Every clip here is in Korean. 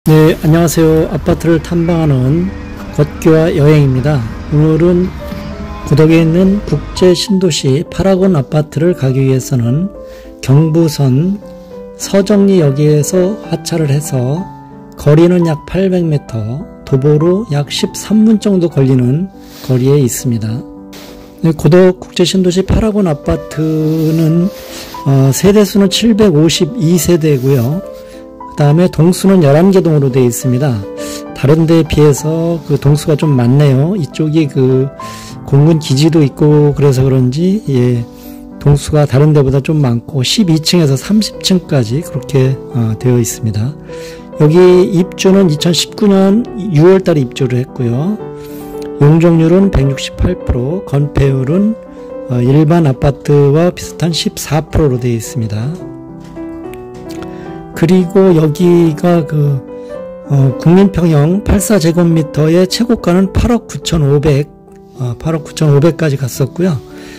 네, 안녕하세요. 아파트를 탐방하는 걷기와 여행입니다. 오늘은 고덕에 있는 국제 신도시 파라곤 아파트를 가기 위해서는 경부선 서정리역에서 하차를 해서 거리는 약 800m, 도보로 약 13분 정도 걸리는 거리에 있습니다. 네, 고덕 국제 신도시 파라곤 아파트는 세대수는 752세대고요. 그 다음에 동수는 11개 동으로 되어 있습니다. 다른 데에 비해서 그 동수가 좀 많네요. 이쪽이 그 공군 기지도 있고 그래서 그런지 동수가 다른 데보다 좀 많고 12층에서 30층까지 그렇게 되어 있습니다. 여기 입주는 2019년 6월 달에 입주를 했고요. 용적률은 168%, 건폐율은 일반 아파트와 비슷한 14%로 되어 있습니다. 그리고 여기가 국민평형 84제곱미터의 최고가는 8억 9,500, 8억 9,500까지 갔었고요.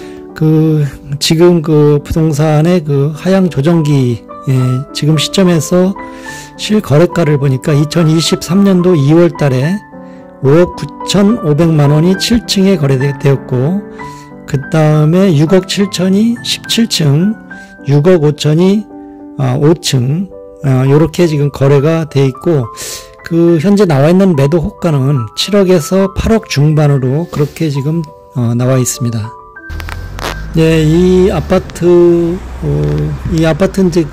지금 부동산의 하향 조정기, 지금 시점에서 실거래가를 보니까 2023년도 2월 달에 5억 9,500만 원이 7층에 거래되었고, 그 다음에 6억 7천이 17층, 6억 5천이 5층, 요렇게 지금 거래가 돼 있고, 현재 나와 있는 매도 호가는 7억에서 8억 중반으로 그렇게 지금 나와 있습니다. 네, 이 아파트 이제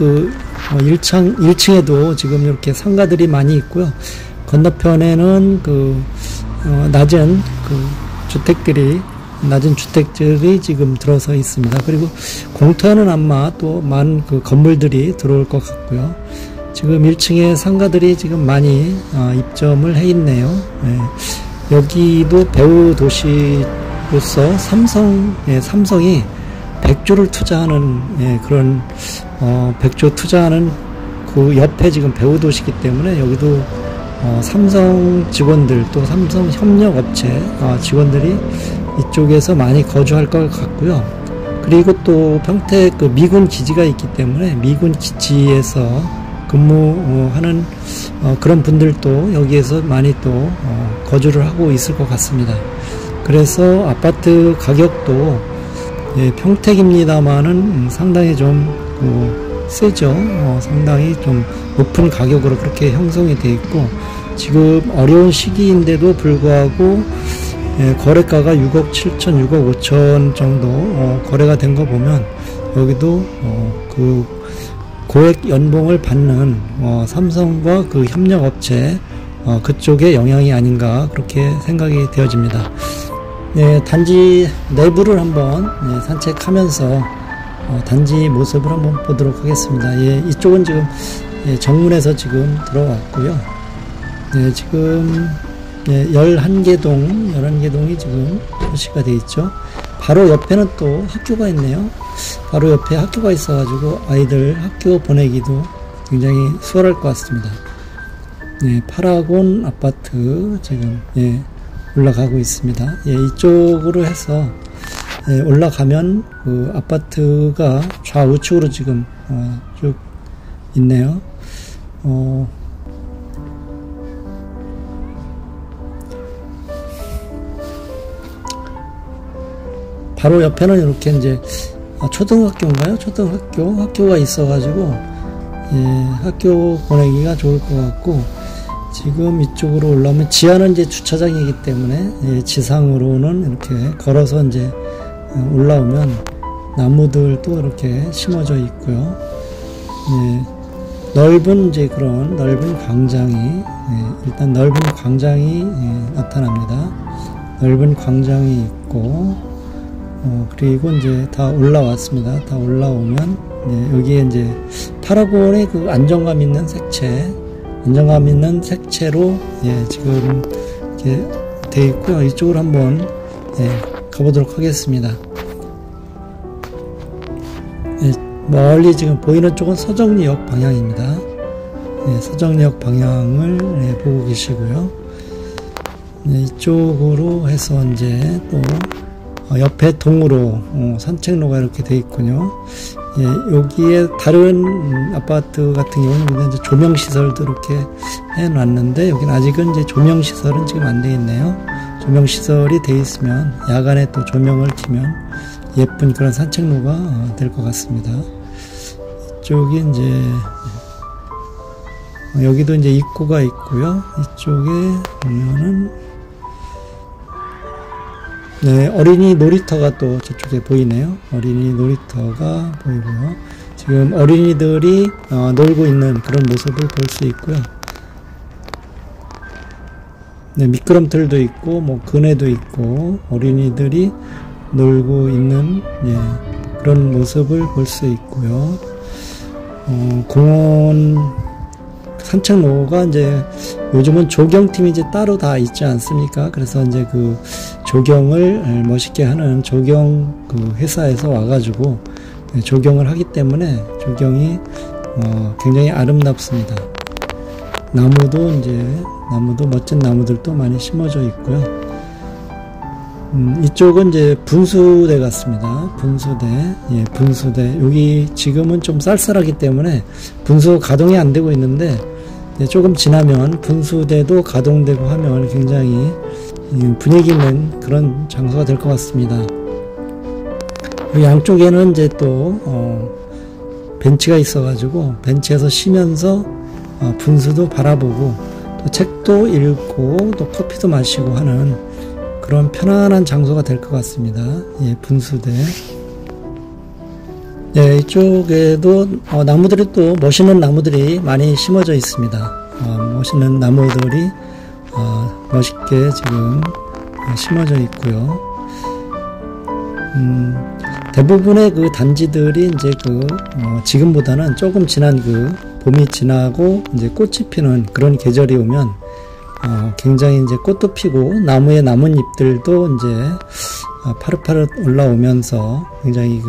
1층에도 지금 이렇게 상가들이 많이 있고요. 건너편에는 낮은 주택들이 지금 들어서 있습니다. 그리고 공터에는 아마 또 많은 건물들이 들어올 것 같고요. 지금 1층에 상가들이 지금 많이 입점을 해 있네요. 여기도 배후 도시로서 삼성이 100조를 투자하는 그런 100조 투자하는 그 옆에 지금 배후 도시이기 때문에 여기도 삼성 직원들 또 삼성 협력업체 직원들이 이쪽에서 많이 거주할 것 같고요. 그리고 또 평택 미군 기지가 있기 때문에 미군 기지에서 근무하는 그런 분들도 여기에서 많이 또 거주를 하고 있을 것 같습니다. 그래서 아파트 가격도 평택입니다만은 상당히 좀 세죠. 상당히 좀 높은 가격으로 그렇게 형성이 되어 있고, 지금 어려운 시기인데도 불구하고 거래가가 6억 7천, 6억 5천 정도 거래가 된 거 보면 여기도 고액 연봉을 받는 삼성과 협력업체 그쪽의 영향이 아닌가 그렇게 생각이 되어집니다. 네, 단지 내부를 한번 산책하면서 단지 모습을 한번 보도록 하겠습니다. 이쪽은 지금 정문에서 지금 들어왔고요. 지금 11개동이 지금 표시가 되어 있죠. 바로 옆에는 또 학교가 있네요. 바로 옆에 학교가 있어가지고 아이들 학교 보내기도 굉장히 수월할 것 같습니다. 파라곤 아파트 지금 올라가고 있습니다. 이쪽으로 해서 올라가면 아파트가 좌우측으로 지금 쭉 있네요. 바로 옆에는 이렇게 이제 초등학교인가요? 학교가 있어가지고 학교 보내기가 좋을 것 같고, 지금 이쪽으로 올라오면 지하는 이제 주차장이기 때문에 지상으로는 이렇게 걸어서 이제 올라오면 나무들도 이렇게 심어져 있고요. 넓은 광장이 일단 넓은 광장이 나타납니다. 넓은 광장이 있고, 그리고 이제 다 올라왔습니다. 다 올라오면 여기에 이제 파라곤의 안정감 있는 색채로 지금 이렇게 되어 있고요. 이쪽으로 한번 가보도록 하겠습니다. 멀리 지금 보이는 쪽은 서정리역 방향입니다. 서정리역 방향을 보고 계시고요. 이쪽으로 해서 이제 또 옆에 동으로 산책로가 이렇게 돼 있군요. 예, 여기에 다른 아파트 같은 경우는 이제 조명 시설도 이렇게 해놨는데 여기는 아직은 이제 조명 시설은 지금 안 돼 있네요. 조명 시설이 돼 있으면 야간에 또 조명을 켜면 예쁜 그런 산책로가 될 것 같습니다. 이쪽이 이제 여기도 이제 입구가 있고요. 이쪽에 보면은 네, 어린이 놀이터가 또 저쪽에 보이네요. 어린이 놀이터가 보이고요. 지금 어린이들이 놀고 있는 그런 모습을 볼 수 있고요. 네, 미끄럼틀도 있고 뭐 그네도 있고 어린이들이 놀고 있는 그런 모습을 볼 수 있고요. 공원 산책로가 이제 요즘은 조경팀이 이제 따로 다 있지 않습니까? 그래서 이제 그 조경을 멋있게 하는 조경 그 회사에서 와가지고 조경을 하기 때문에 조경이 굉장히 아름답습니다. 나무도 멋진 나무들도 많이 심어져 있고요. 이쪽은 이제 분수대 같습니다. 분수대. 예, 분수대. 여기 지금은 좀 쌀쌀하기 때문에 분수 가동이 안 되고 있는데 조금 지나면 분수대도 가동되고 하면 굉장히 분위기 있는 그런 장소가 될 것 같습니다. 양쪽에는 이제 또 벤치가 있어가지고 벤치에서 쉬면서 분수도 바라보고 또 책도 읽고 또 커피도 마시고 하는 그런 편안한 장소가 될 것 같습니다. 예, 분수대. 예, 이쪽에도 나무들이 또 멋있는 나무들이 많이 심어져 있습니다. 멋있는 나무들이 멋있게 지금 심어져 있고요. 대부분의 그 단지들이 이제 지금보다는 조금 지난 봄이 지나고 이제 꽃이 피는 그런 계절이 오면 굉장히 이제 꽃도 피고 나무의 나뭇잎들도 이제 파릇파릇 올라오면서 굉장히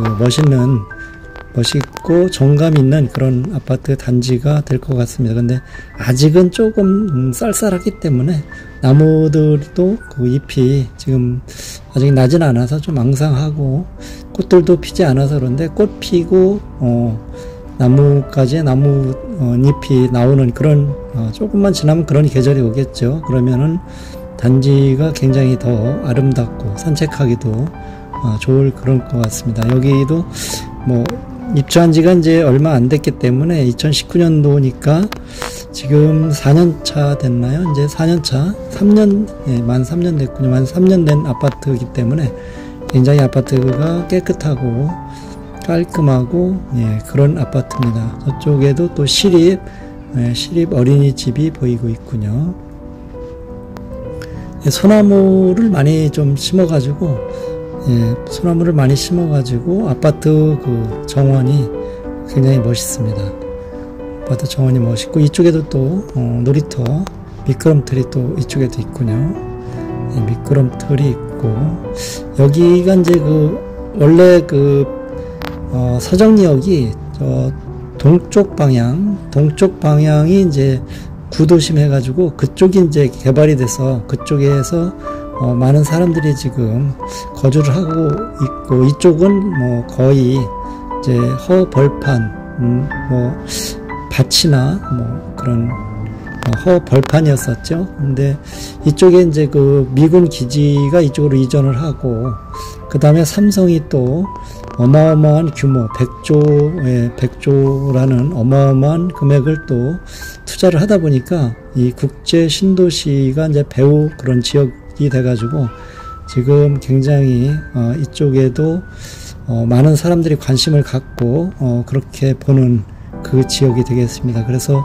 멋있고 정감 있는 그런 아파트 단지가 될 것 같습니다. 근데 아직은 조금 쌀쌀하기 때문에 나무들도 그 잎이 지금 아직 나진 않아서 좀 앙상하고 꽃들도 피지 않아서 그런데 꽃 피고 나무까지 나뭇잎이 나오는 그런 조금만 지나면 그런 계절이 오겠죠. 그러면은 단지가 굉장히 더 아름답고 산책하기도 좋을 그런 것 같습니다. 여기도 뭐 입주한 지가 이제 얼마 안 됐기 때문에 2019년도니까 지금 4년차 됐나요? 이제 4년차, 3년, 예, 만 3년 됐군요. 만 3년 된 아파트이기 때문에 굉장히 아파트가 깨끗하고 깔끔하고, 예, 그런 아파트입니다. 저쪽에도 또 시립 어린이집이 보이고 있군요. 예, 소나무를 많이 좀 심어가지고, 소나무를 많이 심어가지고 아파트 그 정원이 굉장히 멋있습니다. 아파트 정원이 멋있고 이쪽에도 또 놀이터 미끄럼틀이 또 이쪽에도 있군요. 미끄럼틀이 있고 여기가 이제 원래 서정리역이 동쪽 방향이 이제 구도심 해가지고 그쪽이 이제 개발이 돼서 그쪽에서 많은 사람들이 지금 거주를 하고 있고 이쪽은 뭐 거의 이제 허벌판 밭이나 뭐 그런 허벌판이었었죠. 근데 이쪽에 이제 미군 기지가 이쪽으로 이전을 하고 그 다음에 삼성이 또 어마어마한 규모 100조라는 어마어마한 금액을 또 투자를 하다 보니까 이 국제 신도시가 이제 배후 그런 지역이 돼가지고 지금 굉장히 이쪽에도 많은 사람들이 관심을 갖고 그렇게 보는 그 지역이 되겠습니다. 그래서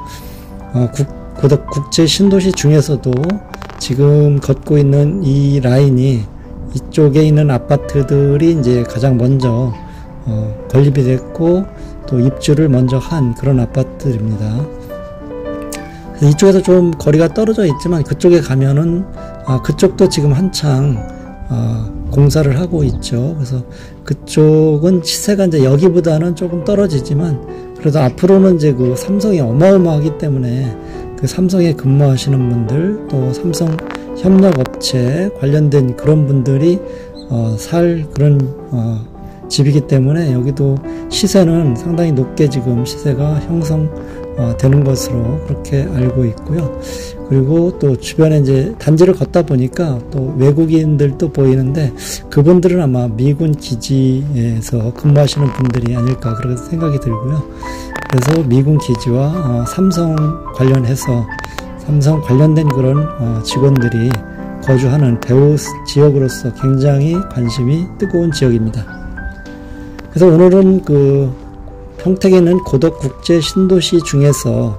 국제 신도시 중에서도 지금 걷고 있는 이 라인이 이쪽에 있는 아파트들이 이제 가장 먼저 건립이 됐고 또 입주를 먼저 한 그런 아파트입니다. 이쪽에서 좀 거리가 떨어져 있지만 그쪽에 가면은 그쪽도 지금 한창 공사를 하고 있죠. 그래서 그쪽은 시세가 이제 여기보다는 조금 떨어지지만 그래도 앞으로는 이제 삼성이 어마어마하기 때문에 그 삼성에 근무하시는 분들 또 삼성 협력업체 관련된 그런 분들이 살 그런 집이기 때문에 여기도 시세는 상당히 높게 지금 시세가 형성되는 것으로 그렇게 알고 있고요. 그리고 또 주변에 이제 단지를 걷다 보니까 또 외국인들도 보이는데 그분들은 아마 미군 기지에서 근무하시는 분들이 아닐까 그렇게 생각이 들고요. 그래서 미군 기지와 삼성 관련해서 삼성 관련된 그런 직원들이 거주하는 배후 지역으로서 굉장히 관심이 뜨거운 지역입니다. 그래서 오늘은 평택에 있는 고덕국제 신도시 중에서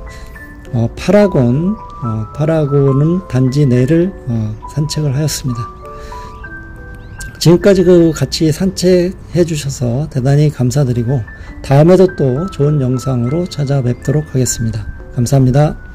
파라곤은 단지 내를 산책을 하였습니다. 지금까지 같이 산책해 주셔서 대단히 감사드리고 다음에도 또 좋은 영상으로 찾아뵙도록 하겠습니다. 감사합니다.